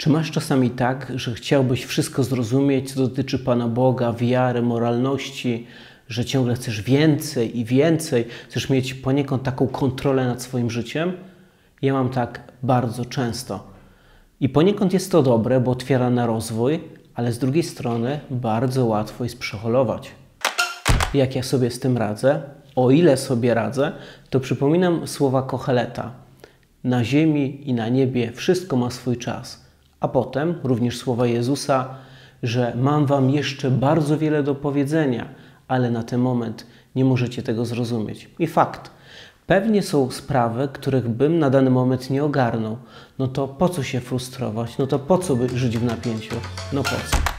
Czy masz czasami tak, że chciałbyś wszystko zrozumieć, co dotyczy Pana Boga, wiary, moralności, że ciągle chcesz więcej i więcej, chcesz mieć poniekąd taką kontrolę nad swoim życiem? Ja mam tak bardzo często. I poniekąd jest to dobre, bo otwiera na rozwój, ale z drugiej strony bardzo łatwo jest przeholować. Jak ja sobie z tym radzę? O ile sobie radzę, to przypominam słowa Koheleta. Na ziemi i na niebie wszystko ma swój czas. A potem również słowa Jezusa, że mam wam jeszcze bardzo wiele do powiedzenia, ale na ten moment nie możecie tego zrozumieć. I fakt. Pewnie są sprawy, których bym na dany moment nie ogarnął. No to po co się frustrować? No to po co by żyć w napięciu? No po co?